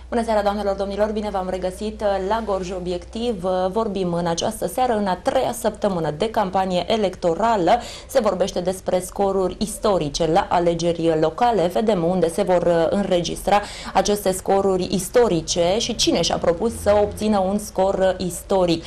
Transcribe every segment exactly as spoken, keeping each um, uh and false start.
Bună seara, doamnelor, domnilor, bine v-am regăsit la Gorj Obiectiv. Vorbim în această seară, în a treia săptămână de campanie electorală. Se vorbește despre scoruri istorice la alegeri locale. Vedem unde se vor înregistra aceste scoruri istorice și cine și-a propus să obțină un scor istoric.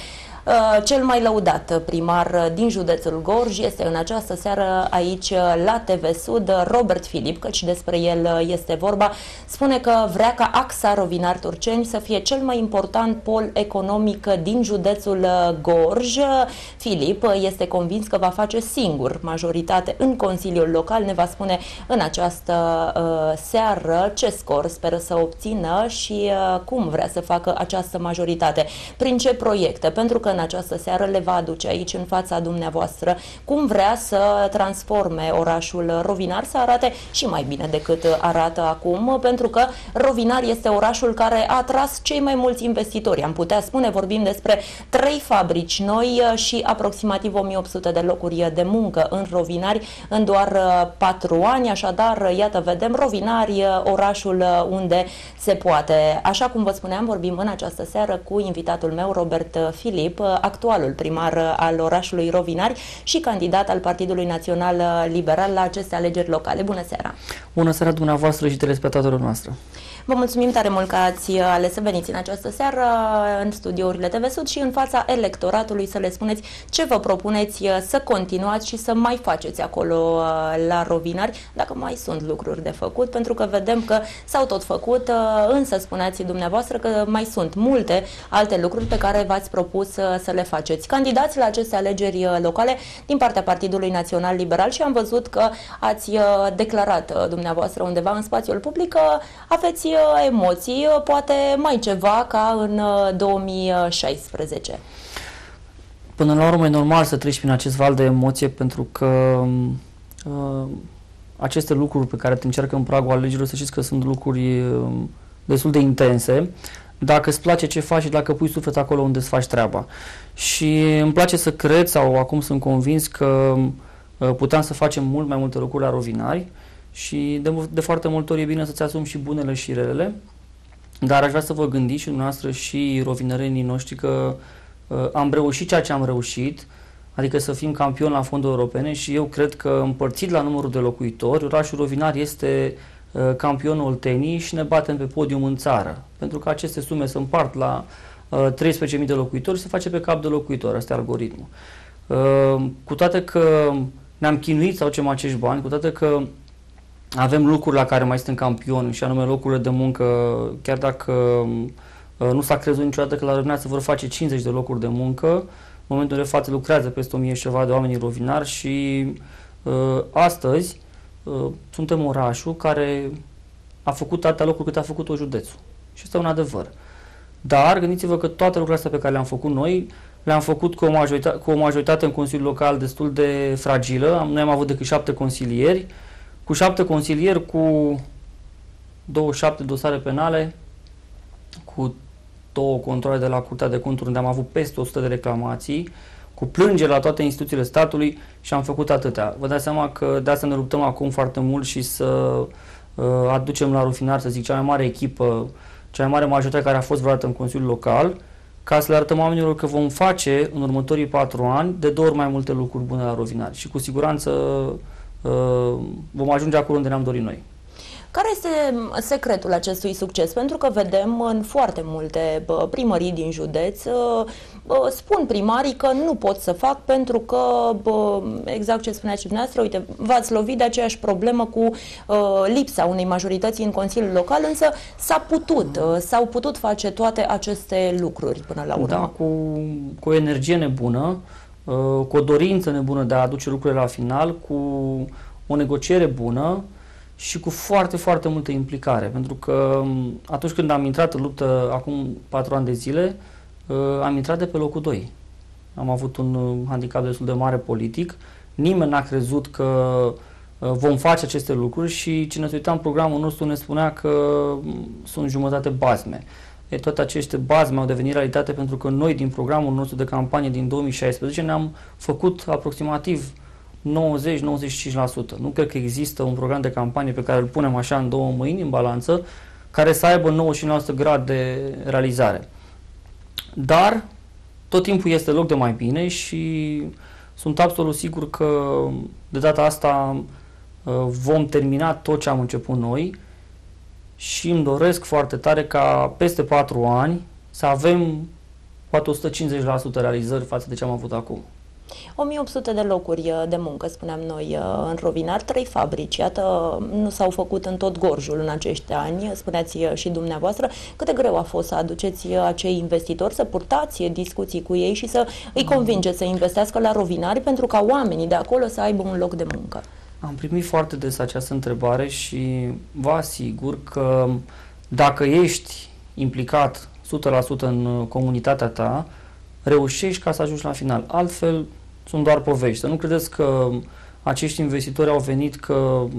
Cel mai lăudat primar din județul Gorj este în această seară aici la T V Sud, Robert Filip, căci despre el este vorba. Spune că vrea ca axa Rovinari-Turceni să fie cel mai important pol economic din județul Gorj. Filip este convins că va face singur majoritate în Consiliul Local. Ne va spune în această uh, seară ce scor speră să obțină și uh, cum vrea să facă această majoritate. Prin ce proiecte? Pentru că în această seară le va aduce aici în fața dumneavoastră cum vrea să transforme orașul Rovinari să arate și mai bine decât arată acum, pentru că Rovinari este orașul care a atras cei mai mulți investitori. Am putea spune, vorbim despre trei fabrici noi și aproximativ o mie opt sute de locuri de muncă în Rovinari în doar patru ani, așadar, iată, vedem Rovinari, orașul unde se poate. Așa cum vă spuneam, vorbim în această seară cu invitatul meu, Robert Filip, actualul primar al orașului Rovinari și candidat al Partidului Național Liberal la aceste alegeri locale. Bună seara! Bună seara dumneavoastră și telespectatorilor noastre! Vă mulțumim tare mult că ați ales să veniți în această seară în studiourile T V Sud și în fața electoratului să le spuneți ce vă propuneți să continuați și să mai faceți acolo la Rovinari, dacă mai sunt lucruri de făcut, pentru că vedem că s-au tot făcut, însă spuneați dumneavoastră că mai sunt multe alte lucruri pe care v-ați propus să le faceți. Candidați la aceste alegeri locale din partea Partidului Național Liberal și am văzut că ați declarat dumneavoastră undeva în spațiul public că aveți emoții, poate mai ceva ca în două mii șaisprezece. Până la urmă e normal să treci prin acest val de emoție, pentru că uh, aceste lucruri pe care te încearcă în pragul alegerilor, să știți că sunt lucruri uh, destul de intense, dacă îți place ce faci și dacă pui suflet acolo unde îți faci treaba. Și îmi place să cred, sau acum sunt convins, că uh, puteam să facem mult mai multe lucruri la Rovinari. Și de, de foarte multe ori e bine să-ți asumi și bunele și relele, dar aș vrea să vă gândiți și dumneavoastră și rovinărenii noștri că uh, am reușit ceea ce am reușit, adică să fim campioni la fonduri europene, și eu cred că împărțit la numărul de locuitori, orașul Rovinari este uh, campionul Olteniei și ne batem pe podium în țară, pentru că aceste sume se împart la uh, treisprezece mii de locuitori și se face pe cap de locuitor, asta e algoritmul. Uh, cu toate că ne-am chinuit să facem acești bani, cu toate că avem lucruri la care mai suntem campioni, și anume locurile de muncă, chiar dacă uh, nu s-a crezut niciodată că la Rovinari se vor face cincizeci de locuri de muncă. În momentul de față lucrează peste o mie și ceva de oameni în Rovinari și uh, astăzi uh, suntem orașul care a făcut atâtea locuri cât a făcut-o județul. Și este un adevăr. Dar gândiți-vă că toate lucrurile astea pe care le-am făcut noi, le-am făcut cu o, majoritate, cu o majoritate în Consiliul Local destul de fragilă. Noi am avut decât șapte consilieri, cu șapte consilieri, cu douăzeci și șapte dosare penale, cu două controle de la Curtea de Conturi, unde am avut peste o sută de reclamații, cu plângeri la toate instituțiile statului, și am făcut atâtea. Vă dați seama că de asta ne luptăm acum foarte mult și să uh, aducem la Rovinari, să zic, cea mai mare echipă, cea mai mare majoritate care a fost vreodată în Consiliul Local, ca să le arătăm oamenilor că vom face în următorii patru ani de două ori mai multe lucruri bune la Rovinari și cu siguranță Uh, vom ajunge acolo unde ne-am dorit noi. Care este secretul acestui succes? Pentru că vedem în foarte multe primării din județ, spun primarii că nu pot să fac pentru că, exact ce spuneați și dumneavoastră, uite, v-ați lovit de aceeași problemă cu lipsa unei majorități în Consiliul Local, însă s-a putut, s-au putut face toate aceste lucruri până la urmă. Da, cu, cu o energie nebună, cu o dorință nebună de a aduce lucrurile la final, cu o negociere bună și cu foarte, foarte multă implicare. Pentru că atunci când am intrat în luptă, acum patru ani de zile, am intrat de pe locul doi. Am avut un handicap destul de mare politic. Nimeni n-a crezut că vom face aceste lucruri și cine se uita în programul nostru ne spunea că sunt jumătate bazme. E, toate aceste bazme au devenit realitate pentru că noi, din programul nostru de campanie din două mii șaisprezece, ne-am făcut aproximativ nouăzeci la nouăzeci și cinci la sută. Nu cred că există un program de campanie pe care îl punem așa în două mâini, în balanță, care să aibă nouăzeci și nouă la sută grad de realizare. Dar tot timpul este loc de mai bine și sunt absolut sigur că de data asta vom termina tot ce am început noi și îmi doresc foarte tare ca peste patru ani să avem poate o sută cincizeci la sută realizări față de ce am avut acum. o mie opt sute de locuri de muncă, spuneam noi, în Rovinar, trei fabrici, iată, nu s-au făcut în tot Gorjul în acești ani, spuneați și dumneavoastră. Cât de greu a fost să aduceți acei investitori, să purtați discuții cu ei și să îi convingeți să investească la Rovinari pentru ca oamenii de acolo să aibă un loc de muncă? Am primit foarte des această întrebare și vă asigur că dacă ești implicat o sută la sută în comunitatea ta, reușești ca să ajungi la final. Altfel, sunt doar povești. Să nu credeți că acești investitori au venit că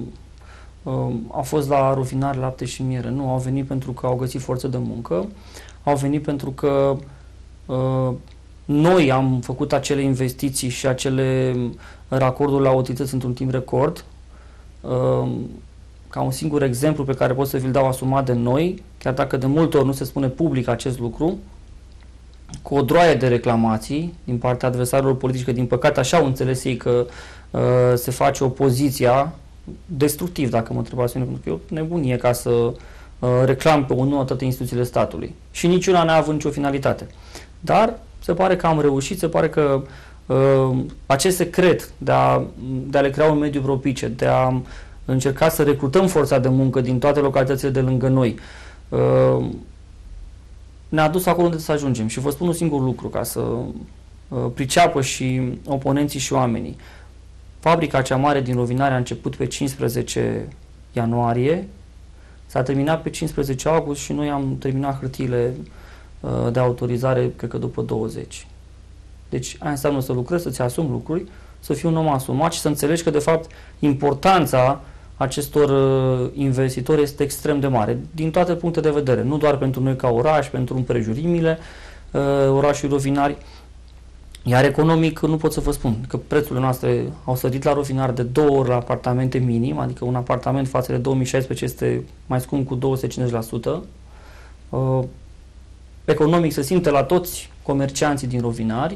uh, au fost la Rovinari lapte și miere. Nu, au venit pentru că au găsit forță de muncă, au venit pentru că uh, noi am făcut acele investiții și acele racorduri la utilități într-un timp record. Uh, ca un singur exemplu pe care pot să vi-l dau asumat de noi, chiar dacă de multe ori nu se spune public acest lucru, cu o droaie de reclamații din partea adversarilor politici, că din păcate așa au înțeles ei că uh, se face opoziția, destructiv dacă mă întrebați mine, pentru că e o nebunie ca să uh, reclam pe unul toate instituțiile statului. Și niciuna n-a avut nicio finalitate. Dar se pare că am reușit, se pare că uh, acest secret de a, de a le crea un mediu propice, de a încerca să recrutăm forța de muncă din toate localitățile de lângă noi, uh, ne-a dus acolo unde să ajungem. Și vă spun un singur lucru ca să uh, priceapă și oponenții și oamenii. Fabrica cea mare din Rovinari a început pe cincisprezece ianuarie, s-a terminat pe cincisprezece august și noi am terminat hârtiile uh, de autorizare, cred că după douăzeci. Deci aia înseamnă să lucrezi, să-ți asumi lucruri, să fii un om asumat și să înțelegi că de fapt importanța acestor uh, investitori este extrem de mare, din toate puncte de vedere, nu doar pentru noi ca oraș, pentru împrejurimile uh, orașului Rovinari, iar economic nu pot să vă spun că prețurile noastre au sărit la Rovinari de două ori la apartamente minim, adică un apartament față de două mii șaisprezece este mai scump cu două sute cincizeci la sută. Uh, economic se simte la toți comercianții din Rovinari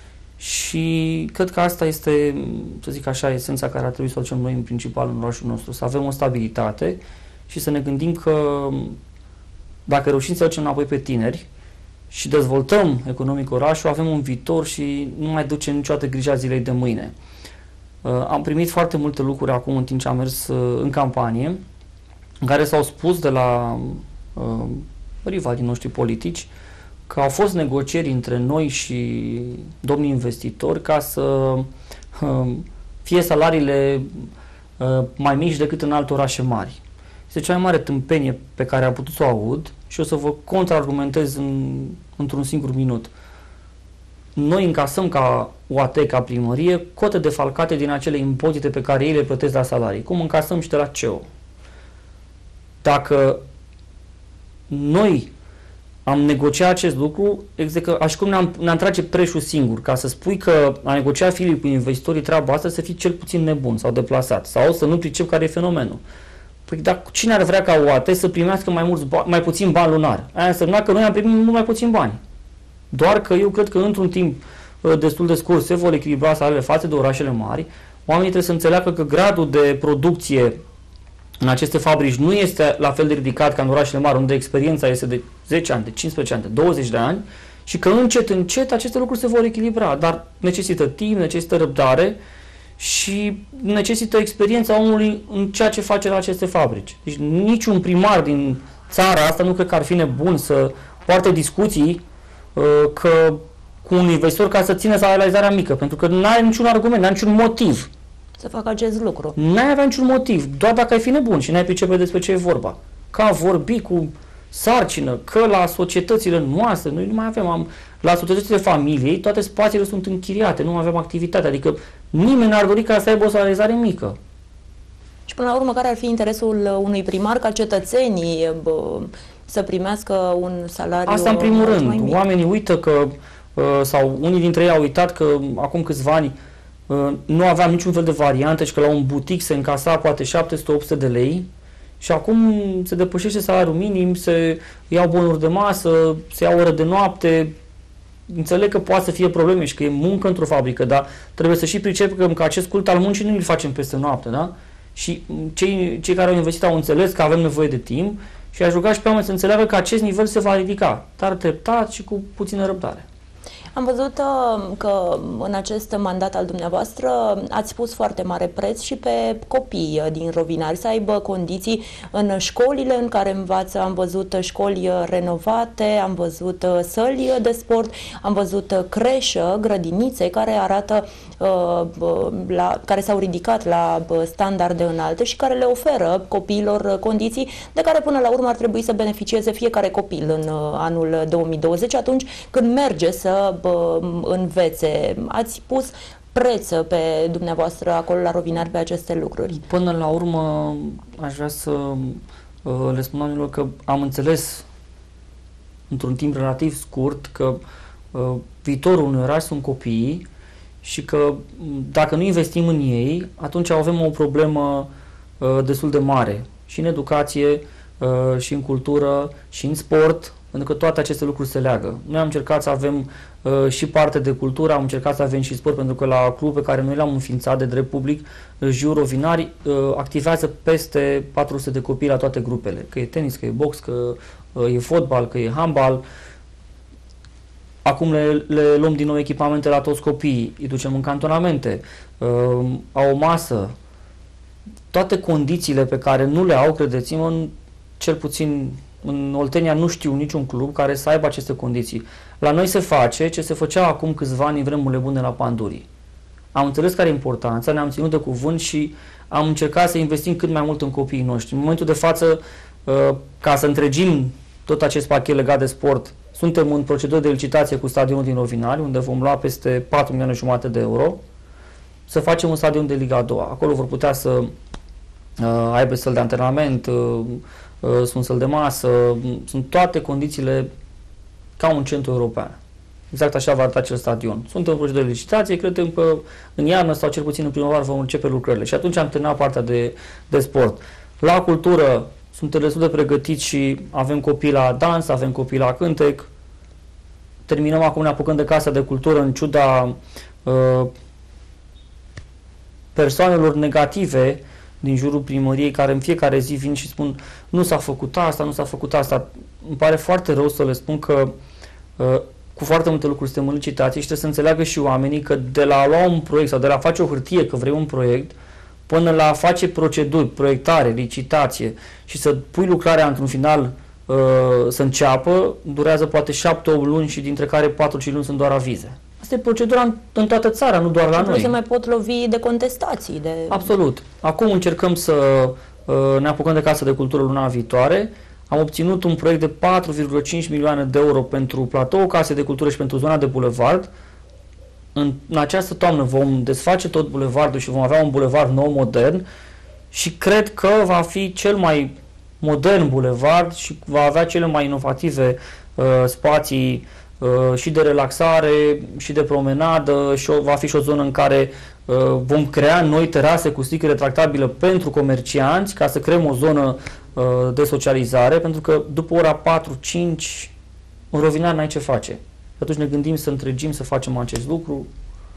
și cred că asta este, să zic așa, esența care ar trebui să o facem noi în principal în orașul nostru, să avem o stabilitate și să ne gândim că dacă reușim să ducem înapoi pe tineri și dezvoltăm economic orașul, avem un viitor și nu mai ducem niciodată grija zilei de mâine. Uh, am primit foarte multe lucruri acum în timp ce am mers uh, în campanie, în care s-au spus de la uh, rivalii noștri politici că au fost negocieri între noi și domnii investitori ca să uh, fie salariile uh, mai mici decât în alte orașe mari. Este cea mai mare tâmpenie pe care am putut să o aud și o să vă contraargumentez în, într-un singur minut. Noi încasăm ca U A T, ca primărie, cote defalcate din acele impozite pe care ei le plătesc la salarii, cum încasăm și de la C E O. Dacă noi am negociat acest lucru, exact că așa cum ne-am, ne-am trage preșul singur, ca să spui că a negociat Filip cu investitorii treaba asta, să fii cel puțin nebun sau deplasat, sau să nu pricep care e fenomenul. Păi dar cine ar vrea ca U A T să primească mai, mulți ba- mai puțin bani lunar? Aia însemna că noi am primit mult mai puțin bani. Doar că eu cred că într-un timp uh, destul de scurt se vor echilibra salariile față de orașele mari. Oamenii trebuie să înțeleagă că gradul de producție în aceste fabrici nu este la fel de ridicat ca în orașele mari, unde experiența este de zece ani, de cincisprezece ani, de douăzeci de ani și că încet, încet aceste lucruri se vor echilibra, dar necesită timp, necesită răbdare și necesită experiența omului în ceea ce face la aceste fabrici. Deci niciun primar din țara asta nu cred că ar fi nebun să poarte discuții uh, că, cu un investitor ca să țină salarizarea mică, pentru că nu are niciun argument, nu are niciun motiv să facă acest lucru. N-ai avea niciun motiv, doar dacă ai fi nebun și n-ai pricepe despre ce e vorba. Că a vorbi cu sarcină, că la societățile noastre, noi nu mai avem, am, la societățile familiei, toate spațiile sunt închiriate, nu avem activitate, adică nimeni n-ar dori ca să aibă o salarizare mică. Și până la urmă, care ar fi interesul unui primar ca cetățenii bă, să primească un salariu? Asta în primul rând. Oamenii uită că, sau unii dintre ei au uitat că acum câțiva ani nu aveam niciun fel de variantă și că la un butic se încasa poate șapte sute opt sute de lei și acum se depășește salariul minim, se iau bonuri de masă, se iau ore de noapte. Înțeleg că poate să fie probleme și că e muncă într-o fabrică, dar trebuie să și pricepem că acest cult al muncii nu îl facem peste noapte, da? Și cei, cei care au investit au înțeles că avem nevoie de timp și aș ruga și pe oameni să înțeleagă că acest nivel se va ridica, dar treptat și cu puțină răbdare. Am văzut că în acest mandat al dumneavoastră ați pus foarte mare preț și pe copii din Rovinari să aibă condiții în școlile în care învață. Am văzut școli renovate, am văzut săli de sport, am văzut creșă, grădinițe care arată la, care s-au ridicat la standarde înalte și care le oferă copiilor condiții de care până la urmă ar trebui să beneficieze fiecare copil în anul două mii douăzeci, atunci când merge să învețe. Ați pus preț pe dumneavoastră acolo la Rovinari pe aceste lucruri. Până la urmă aș vrea să le spun oamenilor că am înțeles într-un timp relativ scurt că viitorul unui oraș sunt copiii și că dacă nu investim în ei, atunci avem o problemă destul de mare și în educație, și în cultură, și în sport, pentru că toate aceste lucruri se leagă. Noi am încercat să avem uh, și parte de cultură, am încercat să avem și sport, pentru că la club pe care noi l-am înființat de drept public, Jiu Rovinari, uh, activează peste patru sute de copii la toate grupele. Că e tenis, că e box, că uh, e fotbal, că e handbal. Acum le, le luăm din nou echipamente la toți copiii, îi ducem în cantonamente, uh, au o masă. Toate condițiile pe care nu le au, credeți-mă, cel puțin în Oltenia nu știu niciun club care să aibă aceste condiții. La noi se face ce se făcea acum câțiva ani în vremurile bune la Pandurii. Am înțeles care e importanța, ne-am ținut de cuvânt și am încercat să investim cât mai mult în copiii noștri. În momentul de față, ca să întregim tot acest pachet legat de sport, suntem în procedură de licitație cu stadionul din Rovinari, unde vom lua peste patru milioane jumate de euro, să facem un stadion de Liga a doua. Acolo vor putea să uh, aibă săl de antrenament, uh, sunt săl de masă, sunt toate condițiile ca un centru european. Exact așa va arăta acel stadion. Suntem în procedură de licitație, credem că în iarnă sau cel puțin în primăvară vom începe lucrările și atunci am terminat partea de, de sport. La cultură suntem destul de pregătiți și avem copii la dans, avem copii la cântec. Terminăm acum, ne apucăm de Casa de Cultură în ciuda uh, persoanelor negative din jurul primăriei, care în fiecare zi vin și spun nu s-a făcut asta, nu s-a făcut asta. Îmi pare foarte rău să le spun că uh, cu foarte multe lucruri suntem în licitație și trebuie să înțeleagă și oamenii că de la a lua un proiect sau de la a face o hârtie că vrei un proiect, până la a face proceduri, proiectare, licitație și să pui lucrarea într-un final uh, să înceapă, durează poate șapte opt luni și dintre care patru cinci luni sunt doar avize. Asta e procedura în, în toată țara, nu doar la noi. Nu se mai pot lovi de contestații. De... Absolut. Acum încercăm să uh, ne apucăm de Casa de Cultură luna viitoare. Am obținut un proiect de patru virgulă cinci milioane de euro pentru platou, Case de Cultură și pentru zona de bulevard. În, în această toamnă vom desface tot bulevardul și vom avea un bulevard nou, modern și cred că va fi cel mai modern bulevard și va avea cele mai inovative uh, spații uh, și de relaxare și de promenadă și o, va fi și o zonă în care uh, vom crea noi terase cu sticle retractabile pentru comercianți ca să creăm o zonă uh, de socializare, pentru că după ora patru cinci în Rovinari n-ai ce face. Atunci ne gândim să întregim, să facem acest lucru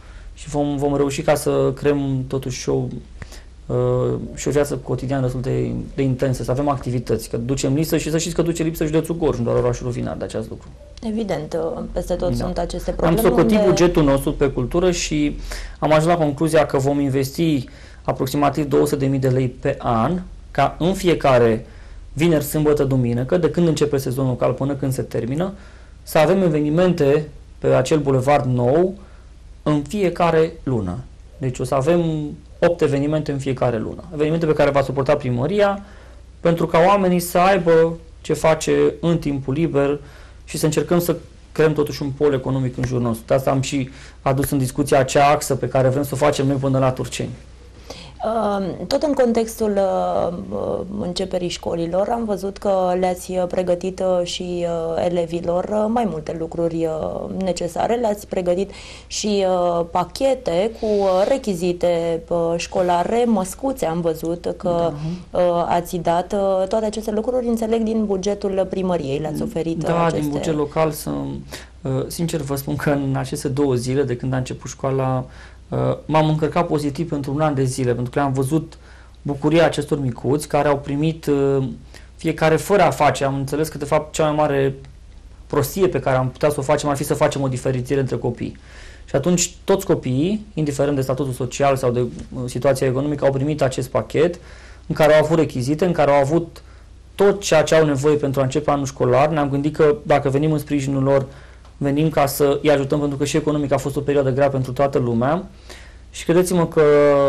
și vom, vom reuși ca să creăm totuși o, uh, și o viață cotidiană destul de, de intensă, să avem activități, că ducem lipsă și să știți că duce lipsă județul Gorj, nu doar orașul Rovinari de acest lucru. Evident, peste tot da. Sunt aceste Am probleme. Am socotit unde... bugetul nostru pe cultură și am ajuns la concluzia că vom investi aproximativ două sute de mii de lei pe an, ca în fiecare vineri, sâmbătă, duminică, de când începe sezonul local până când se termină, să avem evenimente pe acel bulevard nou în fiecare lună. Deci o să avem opt evenimente în fiecare lună. Evenimente pe care va suporta primăria pentru ca oamenii să aibă ce face în timpul liber și să încercăm să creăm totuși un pol economic în jurul nostru. De asta am și adus în discuție acea axă pe care vrem să o facem noi până la Turceni. Tot în contextul începerii școlilor am văzut că le-ați pregătit și elevilor mai multe lucruri necesare, le-ați pregătit și pachete cu rechizite școlare, măscuțe, am văzut că da. ați dat toate aceste lucruri, înțeleg, din bugetul primăriei, le-ați oferit Da, aceste... din buget local, să, sincer vă spun că în aceste două zile de când a început școala, m-am încărcat pozitiv pentru un an de zile, pentru că am văzut bucuria acestor micuți care au primit fiecare fără a face. Am înțeles că de fapt cea mai mare prostie pe care am putea să o facem ar fi să facem o diferențiere între copii. Și atunci toți copiii, indiferent de statutul social sau de situația economică, au primit acest pachet în care au avut rechizite, în care au avut tot ceea ce au nevoie pentru a începe anul școlar. Ne-am gândit că dacă venim în sprijinul lor, venim ca să îi ajutăm, pentru că și economic a fost o perioadă grea pentru toată lumea. Și credeți-mă că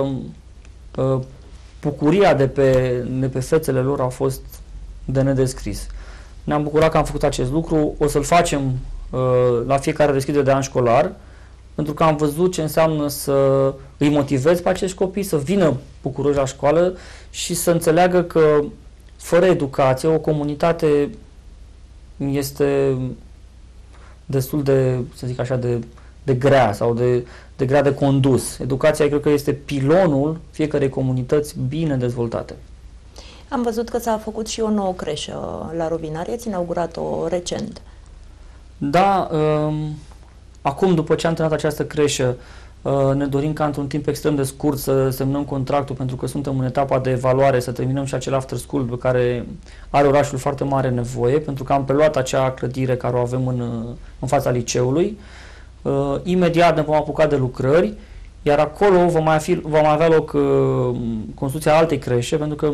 uh, bucuria de pe, de pe fețele lor a fost de nedescris. Ne-am bucurat că am făcut acest lucru, o să-l facem uh, la fiecare deschidere de an școlar, pentru că am văzut ce înseamnă să îi motivezi pe acești copii să vină bucuroși la școală și să înțeleagă că fără educație o comunitate este destul de, să zic așa, de, de grea sau de, de grea de condus. Educația, cred că, este pilonul fiecarei comunități bine dezvoltate. Am văzut că s-a făcut și o nouă creșă la Rovinari, ați inaugurat-o recent. Da, um, acum, după ce am terminat această creșă, uh, ne dorim ca într-un timp extrem de scurt să semnăm contractul, pentru că suntem în etapa de evaluare, să terminăm și acel after school pe care are orașul foarte mare nevoie, pentru că am preluat acea clădire care o avem în, în fața liceului. Uh, imediat ne vom apuca de lucrări, iar acolo va mai, fi, va mai avea loc uh, construcția altei creșe, pentru că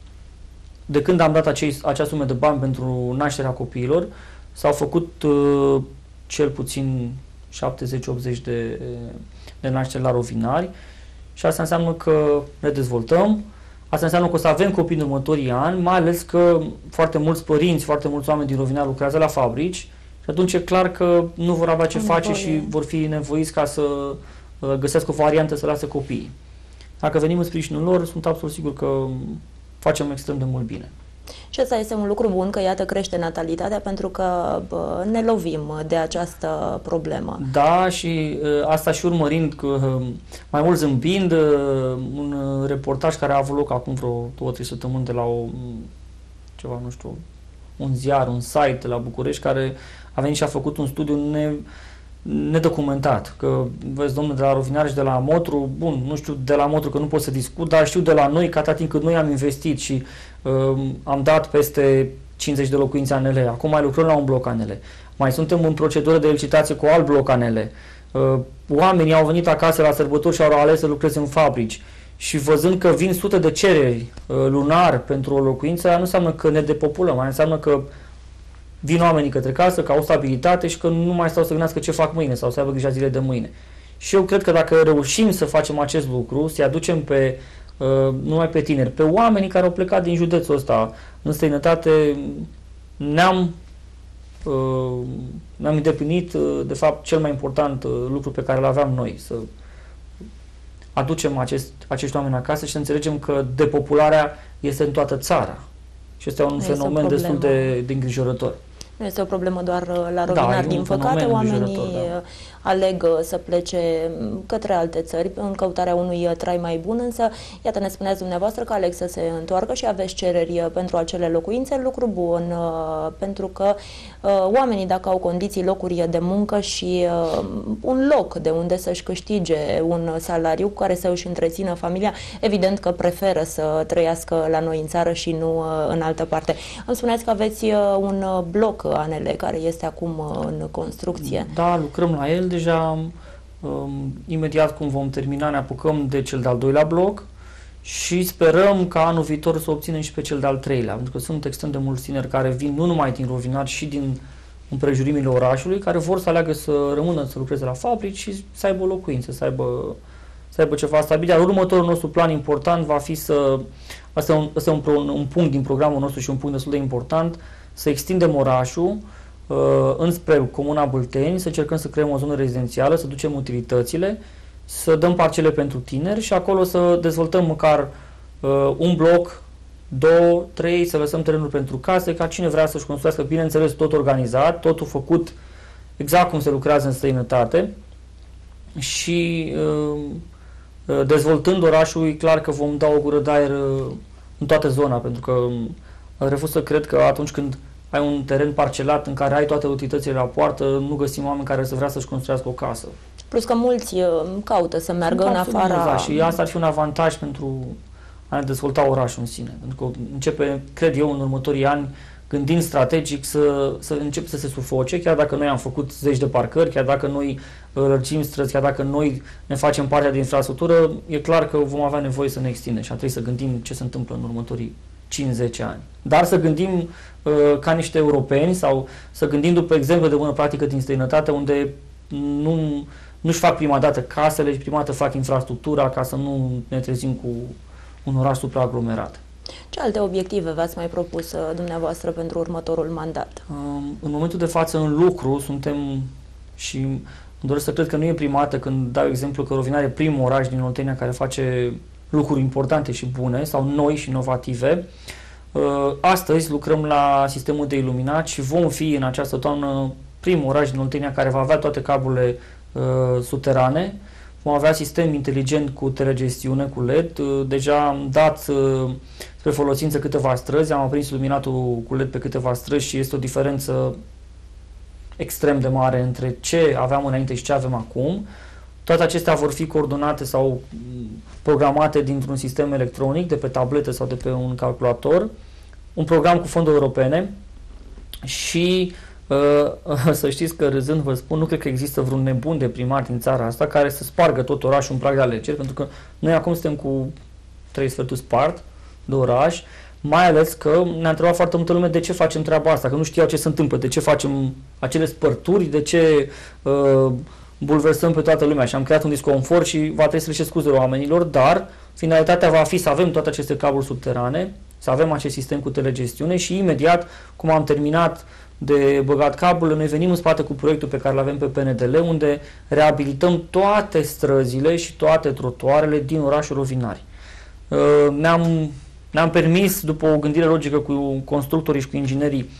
de când am dat acei, acea sumă de bani pentru nașterea copiilor, s-au făcut uh, cel puțin șaptezeci optzeci de, de nașteri la Rovinari și asta înseamnă că ne dezvoltăm, asta înseamnă că o să avem copii în următorii ani, mai ales că foarte mulți părinți, foarte mulți oameni din Rovinari lucrează la fabrici și atunci e clar că nu vor avea ce face și vor fi nevoiți ca să uh, găsească o variantă să lase copiii. Dacă venim în sprijinul lor, sunt absolut sigur că facem extrem de mult bine. Și ăsta este un lucru bun, că iată crește natalitatea, pentru că bă, ne lovim de această problemă. Da, și uh, asta și urmărind, uh, mai mult zâmbind, uh, un reportaj care a avut loc acum vreo două trei săptămâni de la o, ceva, nu știu, un ziar, un site la București, care a venit și a făcut un studiu ne, nedocumentat. Că, vezi, domnule, de la Rovinari și de la Motru, bun, nu știu de la Motru că nu pot să discut, dar știu de la noi că atâta timp cât noi am investit și uh, am dat peste cincizeci de locuințe A N L, acum mai lucrăm la un bloc A N L, mai suntem în procedură de licitație cu alt bloc A N L, uh, oamenii au venit acasă la sărbători și au ales să lucreze în fabrici și văzând că vin sute de cereri uh, lunar pentru o locuință, nu înseamnă că ne depopulăm, mai înseamnă că vin oamenii către casă, că au stabilitate și că nu mai stau să gândească ce fac mâine sau să aibă grijă zile de mâine. Și eu cred că dacă reușim să facem acest lucru, să-i aducem pe, uh, nu numai pe tineri, pe oamenii care au plecat din județul ăsta în străinătate, ne-am uh, ne-am îndeplinit, uh, de fapt, cel mai important uh, lucru pe care îl aveam noi, să aducem acest, acești oameni acasă și să înțelegem că depopularea este în toată țara. Și este un este fenomen destul de, de îngrijorător. Nu este o problemă doar la Rovinari, da, din păcate, oamenii da. aleg să plece către alte țări în căutarea unui trai mai bun, însă, iată, ne spuneați dumneavoastră că aleg să se întoarcă și aveți cereri pentru acele locuințe, lucru bun, pentru că oamenii, dacă au condiții, locuri de muncă și un loc de unde să-și câștige un salariu cu care să își întrețină familia, evident că preferă să trăiască la noi în țară și nu în altă parte. Îmi spuneați că aveți un bloc A N L care este acum în construcție. Da, lucrăm la el deja. Um, imediat cum vom termina, ne apucăm de cel de-al doilea bloc și sperăm ca anul viitor să obținem și pe cel de-al treilea, pentru că sunt extrem de mulți tineri care vin nu numai din Rovinari și din împrejurimile orașului, care vor să aleagă să rămână să lucreze la fabrici și să aibă o locuință, să aibă, să aibă ceva stabil. Iar următorul nostru plan important va fi să, asta e, un, asta e un, un punct din programul nostru și un punct destul de important, să extindem orașul uh, înspre Comuna Bâlteni, să încercăm să creăm o zonă rezidențială, să ducem utilitățile să dăm parcele pentru tineri și acolo să dezvoltăm măcar uh, un bloc, două, trei, să lăsăm terenul pentru case, ca cine vrea să-și construiască, bineînțeles, tot organizat, totul făcut exact cum se lucrează în străinătate și uh, dezvoltând orașul, e clar că vom da o gură de aer în toată zona, pentru că refuz să cred că atunci când ai un teren parcelat în care ai toate utilitățile la poartă, nu găsim oameni care să vrea să-și construiască o casă. Plus că mulți caută să meargă în afara... Și asta ar fi un avantaj pentru a ne dezvolta orașul în sine. Pentru că începe, cred eu, în următorii ani, gândind strategic, să, să începe să se sufoce, chiar dacă noi am făcut zeci de parcări, chiar dacă noi lărgim străzi, chiar dacă noi ne facem partea de infrastructură, e clar că vom avea nevoie să ne extindem și a trebui să gândim ce se întâmplă în următorii cinci zece ani. Dar să gândim uh, ca niște europeni sau să gândim după exemple de bună practică din străinătate, unde nu, nu-și fac prima dată casele și prima dată fac infrastructura ca să nu ne trezim cu un oraș supraaglomerat. Ce alte obiective v-ați mai propus uh, dumneavoastră pentru următorul mandat? Uh, în momentul de față, în lucru, suntem și îmi doresc să cred că nu e prima dată când dau exemplu că Rovinari e primul oraș din Oltenia care face lucruri importante și bune sau noi și inovative. Astăzi lucrăm la sistemul de iluminat și vom fi în această toamnă primul oraș din Oltenia care va avea toate cablurile uh, subterane. Vom avea sistem inteligent cu telegestiune, cu L E D. Uh, deja am dat uh, spre folosință câteva străzi, am aprins iluminatul cu L E D pe câteva străzi și este o diferență extrem de mare între ce aveam înainte și ce avem acum. Toate acestea vor fi coordonate sau programate dintr-un sistem electronic, de pe tabletă sau de pe un calculator, un program cu fonduri europene și uh, să știți că râzând vă spun, nu cred că există vreun nebun de primar din țara asta care să spargă tot orașul în prag de alegeri, pentru că noi acum suntem cu trei sferturi spart de oraș, mai ales că ne-a întrebat foarte multă lume de ce facem treaba asta, că nu știau ce se întâmplă, de ce facem acele spărturi, de ce uh, bulversăm pe toată lumea și am creat un disconfort și va trebui să le cer scuze oamenilor, dar finalitatea va fi să avem toate aceste cabluri subterane, să avem acest sistem cu telegestiune și imediat, cum am terminat de băgat cablurile, noi venim în spate cu proiectul pe care îl avem pe P N D L, unde reabilităm toate străzile și toate trotuarele din orașul Rovinari. Ne-am, ne-am permis, după o gândire logică cu constructorii și cu inginerii,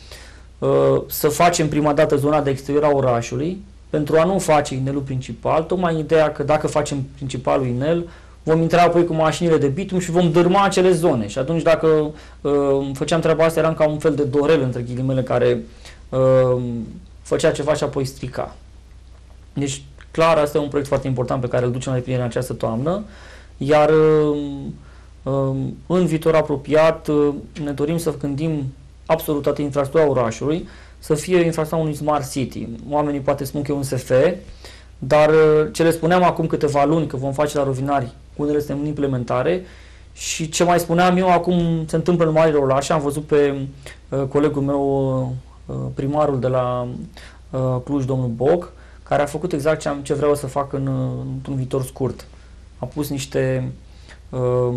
să facem prima dată zona de exterior a orașului, pentru a nu face inelul principal, tocmai ideea că dacă facem principalul inel, vom intra apoi cu mașinile de bitum și vom dărma acele zone. Și atunci dacă uh, făceam treaba asta, eram ca un fel de dorel, între ghilimele, care uh, făcea ceva și apoi strica. Deci, clar, asta e un proiect foarte important pe care îl ducem la îndeplinire în această toamnă, iar uh, uh, în viitor apropiat uh, ne dorim să gândim absolut toată infrastructura orașului, să fie infrastructura unui smart city. Oamenii poate spun că e un S F, dar ce le spuneam acum câteva luni că vom face la Rovinari, unele suntem în implementare și ce mai spuneam eu acum se întâmplă în marile orașe. Am văzut pe uh, colegul meu, uh, primarul de la uh, Cluj, domnul Boc, care a făcut exact ce, am, ce vreau să fac în, într-un viitor scurt. A pus niște uh,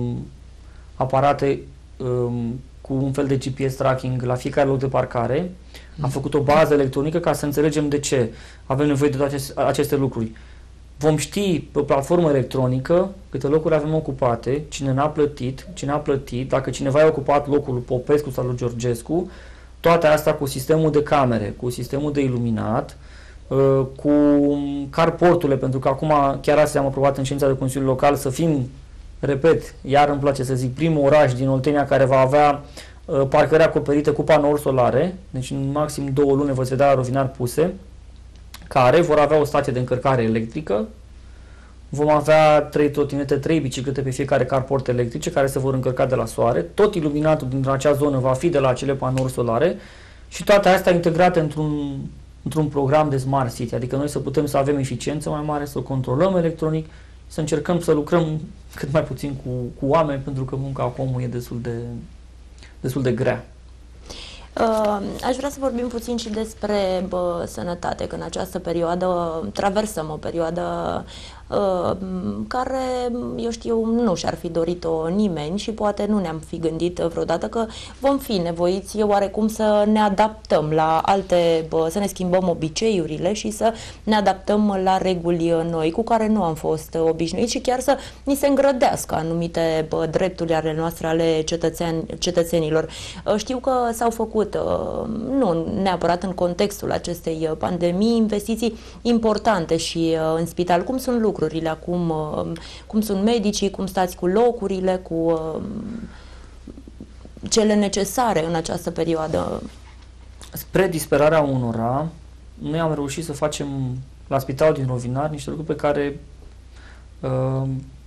aparate uh, cu un fel de G P S tracking la fiecare loc de parcare. Am făcut o bază electronică ca să înțelegem de ce avem nevoie de toate aceste lucruri. Vom ști pe o platformă electronică câte locuri avem ocupate, cine n-a plătit, cine a plătit, dacă cineva a ocupat locul lui Popescu sau lui Georgescu, toate astea cu sistemul de camere, cu sistemul de iluminat, cu carporturile, pentru că acum chiar astăzi am aprobat în ședința de Consiliul Local să fim, repet, iar îmi place să zic, primul oraș din Oltenia care va avea parcări acoperite cu panouri solare, deci în maxim două luni veți vedea la Rovinari puse, care vor avea o stație de încărcare electrică, vom avea trei trotinete, trei biciclete pe fiecare carport electrice care se vor încărca de la soare, tot iluminatul din acea zonă va fi de la acele panouri solare și toate astea integrate într-un, într-un program de Smart City, adică noi să putem să avem eficiență mai mare, să controlăm electronic, să încercăm să lucrăm cât mai puțin cu, cu oameni, pentru că munca acum e destul de destul de grea. Uh, aș vrea să vorbim puțin și despre bă, sănătate, că în această perioadă traversăm o perioadă care, eu știu, nu și-ar fi dorit-o nimeni și poate nu ne-am fi gândit vreodată că vom fi nevoiți oarecum să ne adaptăm la alte, să ne schimbăm obiceiurile și să ne adaptăm la reguli noi cu care nu am fost obișnuiți și chiar să ni se îngrădească anumite drepturi ale noastre, ale cetățeni, cetățenilor. Știu că s-au făcut, nu neapărat în contextul acestei pandemii, investiții importante și în spital. Cum sunt lucrurile acum? Cum sunt medicii? Cum stați cu locurile? Cu cele necesare în această perioadă? Spre disperarea unora, noi am reușit să facem la spitalul din Rovinari niște lucruri pe care uh,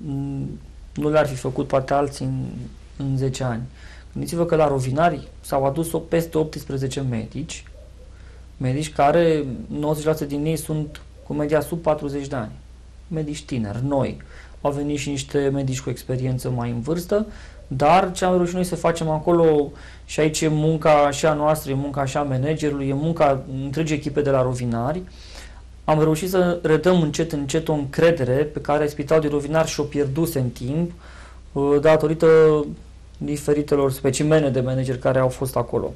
nu le-ar fi făcut poate alții în, în zece ani. Gândiți-vă că la Rovinari s-au adus peste optsprezece medici, medici care nouăzeci la sută din ei sunt cu media sub patruzeci de ani. Medici tineri, noi. Au venit și niște medici cu experiență mai în vârstă, dar ce am reușit noi să facem acolo, și aici e munca și a noastră, e munca și a managerului, e munca întregi echipe de la Rovinari, am reușit să redăm încet, încet o încredere pe care Spitalul din Rovinari și-o pierduse în timp, datorită diferitelor specimene de manageri care au fost acolo.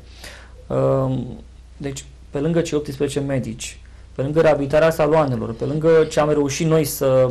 Deci, pe lângă cei optsprezece medici, pe lângă reabilitarea saloanelor, pe lângă ce am reușit noi să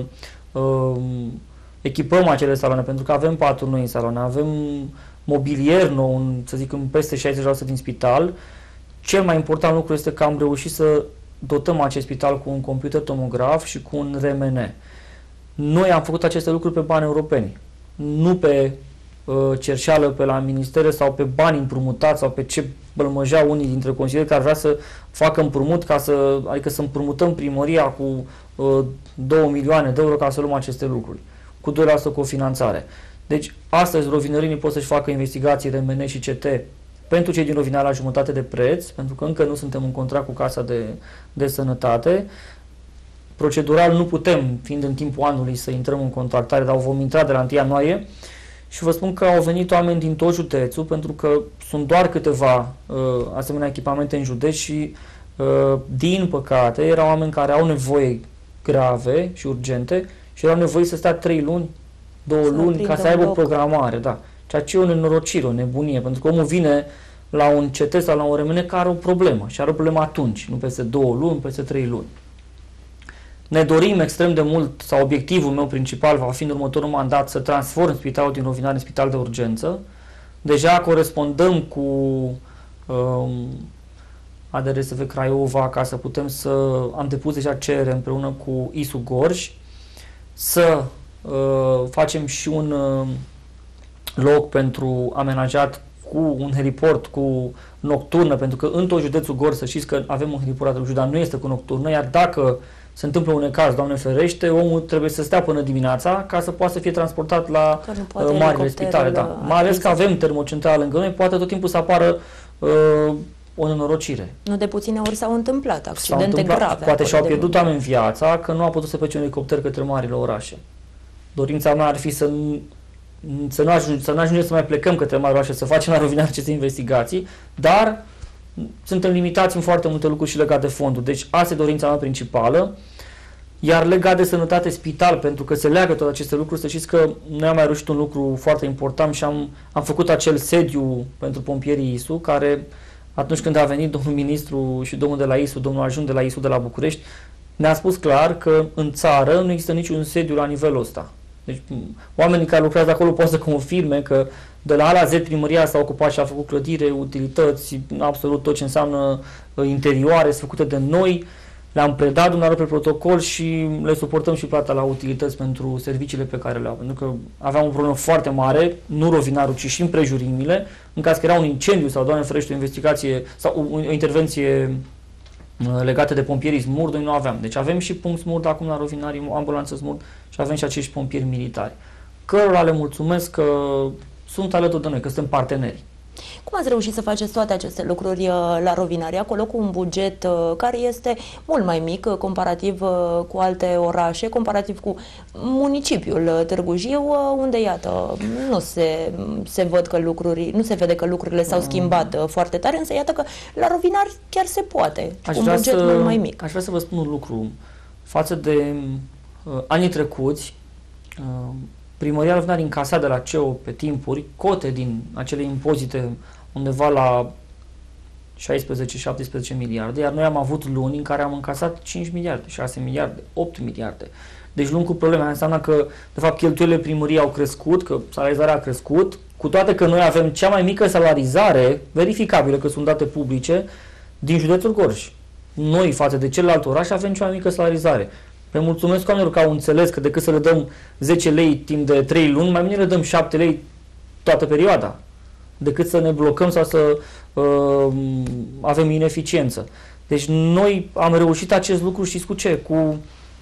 echipăm acele saloane, pentru că avem paturi noi în saloane, avem mobilier nou, în, să zic, în peste șaizeci la sută din spital. Cel mai important lucru este că am reușit să dotăm acest spital cu un computer tomograf și cu un R M N. Noi am făcut aceste lucruri pe bani europeni, nu pe uh, cerșeală pe la ministere sau pe bani împrumutați sau pe ce bălmăjeau unii dintre consilieri care vrea să facă împrumut, ca să, adică să împrumutăm primăria cu uh, două milioane de euro ca să luăm aceste lucruri, cu doi la sută cofinanțare. Deci, astăzi rovinărinii pot să-și facă investigații R M N și C T pentru cei din Rovinari la jumătate de preț, pentru că încă nu suntem în contract cu Casa de, de Sănătate. Procedural nu putem, fiind în timpul anului, să intrăm în contractare, dar vom intra de la întâi ianuarie și vă spun că au venit oameni din tot județul, pentru că sunt doar câteva uh, asemenea echipamente în județ și, uh, din păcate, erau oameni care au nevoie grave și urgente și erau nevoie să stea trei luni, două să luni, ca să aibă o programare, da. Ceea ce e o nenorocire, o nebunie, pentru că omul vine la un C T sau la un R M N care are o problemă și are o problemă atunci, nu peste două luni, peste trei luni. Ne dorim extrem de mult, sau obiectivul meu principal va fi în următorul mandat să transform Spitalul din Rovinari în spital de urgență. Deja corespondăm cu um, A D R S V Craiova ca să putem să... Am depus deja cerere împreună cu I S U Gorj să uh, facem și un uh, loc pentru amenajat cu un heliport, cu nocturnă, pentru că în tot județul Gorj, să știți că avem un heliport, dar nu este cu nocturnă, iar dacă se întâmplă un caz, Doamne ferește, omul trebuie să stea până dimineața ca să poată să fie transportat la uh, marile spitale. Da. Mai ales că avem termocentrală lângă noi, poate tot timpul să apară uh, o nenorocire. Nu de puține ori s-au întâmplat accidente întâmplat, grave. Poate și-au pierdut oameni viața că nu a putut să plece un elicopter către marile orașe. Dorința mea ar fi să, să nu ajungem să, nu ajungem să mai plecăm către marile orașe, să facem la Rovinari aceste investigații, dar suntem limitați în foarte multe lucruri și legat de fonduri. Deci asta e dorința mea principală. Iar legat de sănătate, spital, pentru că se leagă toate aceste lucruri, să știți că noi am mai reușit un lucru foarte important și am, am făcut acel sediu pentru pompierii I S U, care atunci când a venit domnul ministru și domnul de la I S U, domnul ajun de la I S U de la București, ne-a spus clar că în țară nu există niciun sediu la nivelul ăsta. Deci oamenii care lucrează acolo pot să confirme că de la A la Z primăria s-a ocupat și a făcut clădire, utilități, absolut tot ce înseamnă interioare, sunt făcute de noi. Le-am predat dumneavoastră pe protocol și le suportăm și plata la utilități pentru serviciile pe care le au. Pentru că aveam o problemă foarte mare, nu Rovinarul, ci și împrejurimile, în caz că era un incendiu sau, Doamne ferește, o investigație sau o intervenție legată de pompierii smurd, noi nu aveam. Deci avem și punct smurd acum la Rovinari, ambulanță smurd și avem și acești pompieri militari, cărora le mulțumesc că sunt alături de noi, că suntem parteneri. Cum ați reușit să faceți toate aceste lucruri la Rovinari, acolo cu un buget care este mult mai mic comparativ cu alte orașe, comparativ cu municipiul Târgu Jiu, unde, iată, nu se, se văd că lucruri, nu se vede că lucrurile s-au schimbat foarte tare, însă iată că la Rovinari chiar se poate, aș cu un buget să, mult mai mic. Aș vrea să vă spun un lucru. Față de anii trecuți, Primăria Rovinari încasa de la C E O pe timpuri cote din acele impozite undeva la șaisprezece șaptesprezece miliarde, iar noi am avut luni în care am încasat cinci miliarde, șase miliarde, opt miliarde. Deci luni cu probleme. Asta înseamnă că, de fapt, cheltuielile primăriei au crescut, că salarizarea a crescut, cu toate că noi avem cea mai mică salarizare, verificabilă, că sunt date publice, din județul Gorj. Noi, față de celălalt oraș, avem cea mai mică salarizare. Le mulțumesc oamenilor că au înțeles că decât să le dăm zece lei timp de trei luni, mai bine le dăm șapte lei toată perioada, decât să ne blocăm sau să uh, avem ineficiență. Deci noi am reușit acest lucru, știți cu ce? Cu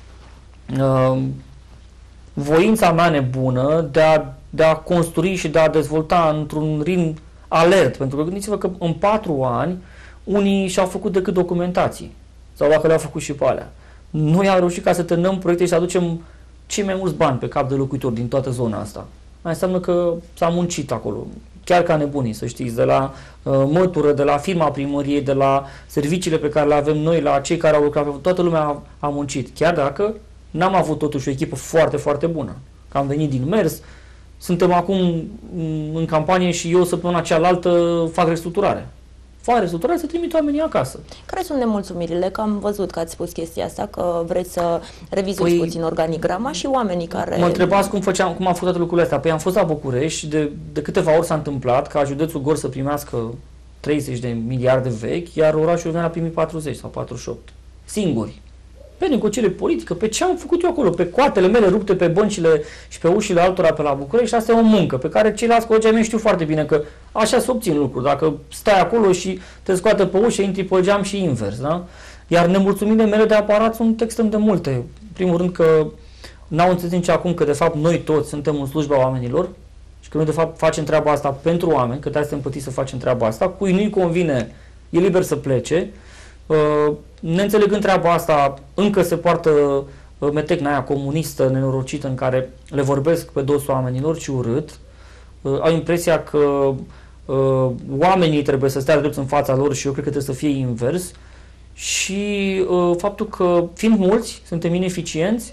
uh, voința mea nebună de a, de a construi și de a dezvolta într-un ritm alert. Pentru că gândiți-vă că în patru ani unii și-au făcut decât documentații. Sau dacă le-au făcut și pe alea. Noi am reușit ca să terminăm proiecte și să aducem cei mai mulți bani pe cap de locuitori din toată zona asta. Asta înseamnă că s-a muncit acolo. Chiar ca nebunii, să știți, de la uh, mătură, de la firma primăriei, de la serviciile pe care le avem noi, la cei care au lucrat, toată lumea a, a muncit. Chiar dacă n-am avut totuși o echipă foarte, foarte bună. Că am venit din mers, suntem acum în campanie și eu săptămâna cealaltă fac restructurare. Fac restructurare să trimit oamenii acasă. Care sunt nemulțumirile? Că am văzut că ați spus chestia asta, că vreți să revizuiți păi, puțin organigrama și oamenii care... Mă întrebați cum făceam, cum am făcut toate lucrurile astea. Păi am fost la București și de, de câteva ori s-a întâmplat ca județul Gorj să primească treizeci de miliarde vechi, iar orașul Rovinari a primit patruzeci sau patruzeci și opt. Singuri. Pe negociere politică, pe ce am făcut eu acolo, pe coatele mele rupte pe băncile și pe ușile altora pe la București, asta e o muncă pe care ceilalți colegi mei știu foarte bine că așa se obțin lucruri. Dacă stai acolo și te scoate pe ușă, intri pe geam și invers, da? Iar nemulțumirile mele de aparat sunt extrem de multe. În primul rând că n-au înțeles nici acum că de fapt noi toți suntem în slujba oamenilor și că noi de fapt facem treaba asta pentru oameni, că trebuie să suntem plătiți să facem treaba asta. Cui nu-i convine, e liber să plece. Uh, neînțelegând treaba asta, încă se poartă uh, metecna aia comunistă, nenorocită, în care le vorbesc pe dos oamenilor și urât. Uh, au impresia că uh, oamenii trebuie să stea drept în fața lor și eu cred că trebuie să fie invers. Și uh, faptul că, fiind mulți, suntem ineficienți,